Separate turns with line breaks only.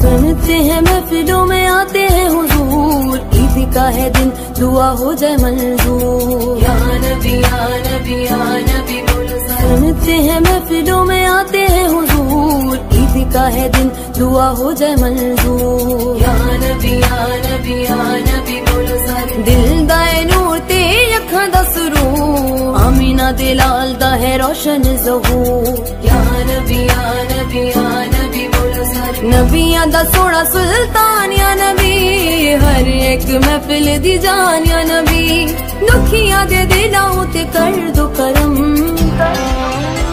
सुनते हैं महफिलों में आते हैं हुजूर, ईद का है दिन दुआ हो जाए मंजूर। या नबी या नबी या नबी बोलो सलाम। सुनते हैं महफिलों में आते हैं हुजूर, ईद का है दिन दुआ हो जाए मंजूर। या नबी या नबी या नबी बोलो सलाम। दिल दाए नूर ते अखां दा सुरूर, आमीना दे लाल दा है रोशन ज़हूर। या नबी या नबी या नबी बोलो सलाम। नबियां दा सोना सुल्तान या नबी, हर एक महफिल दी जान या नबी। दुखियां दे दिलां ते कर दो करम।